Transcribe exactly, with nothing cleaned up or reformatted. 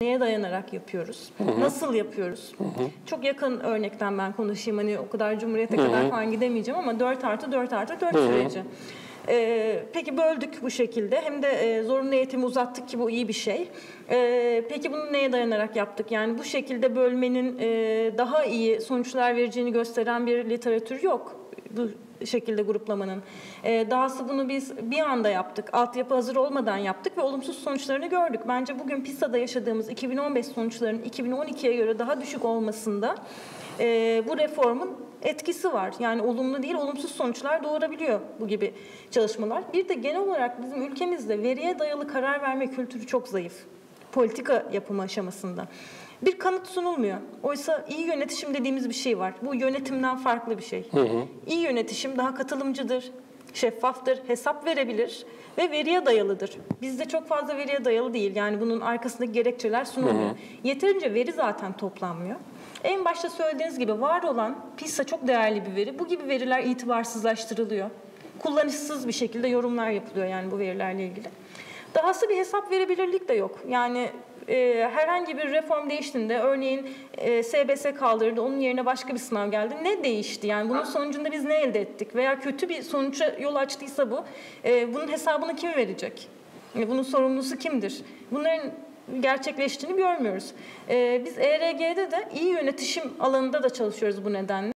Neye dayanarak yapıyoruz? Hı hı. Nasıl yapıyoruz? Hı hı. Çok yakın örnekten ben konuşayım. Hani o kadar Cumhuriyet'e hı hı. kadar falan gidemeyeceğim ama dört artı dört artı dört süreci. Ee, peki böldük bu şekilde. Hem de e, zorunlu eğitimi uzattık ki bu iyi bir şey. Ee, peki bunu neye dayanarak yaptık? Yani bu şekilde bölmenin e, daha iyi sonuçlar vereceğini gösteren bir literatür yok. Bu şekilde gruplamanın. Ee, dahası bunu biz bir anda yaptık. Altyapı hazır olmadan yaptık ve olumsuz sonuçlarını gördük. Bence bugün PISA'da yaşadığımız iki bin on beş sonuçlarının iki bin on ikiye göre daha düşük olmasında e, bu reformun etkisi var. Yani olumlu değil, olumsuz sonuçlar doğurabiliyor bu gibi çalışmalar. Bir de genel olarak bizim ülkemizde veriye dayalı karar verme kültürü çok zayıf. Politika yapımı aşamasında. Bir kanıt sunulmuyor. Oysa iyi yönetişim dediğimiz bir şey var. Bu yönetimden farklı bir şey. Hı hı. İyi yönetişim daha katılımcıdır, şeffaftır, hesap verebilir ve veriye dayalıdır. Bizde çok fazla veriye dayalı değil. Yani bunun arkasındaki gerekçeler sunulmuyor. Hı hı. Yeterince veri zaten toplanmıyor. En başta söylediğiniz gibi var olan PISA çok değerli bir veri. Bu gibi veriler itibarsızlaştırılıyor. Kullanışsız bir şekilde yorumlar yapılıyor yani bu verilerle ilgili. Dahası bir hesap verebilirlik de yok. Yani e, herhangi bir reform değiştiğinde, örneğin e, S B S kaldırıldı, onun yerine başka bir sınav geldi. Ne değişti? Yani bunun sonucunda biz ne elde ettik? Veya kötü bir sonuca yol açtıysa bu, e, bunun hesabını kim verecek? E, bunun sorumlusu kimdir? Bunların gerçekleştiğini görmüyoruz. E, biz E R G'de de iyi yönetişim alanında da çalışıyoruz bu nedenle.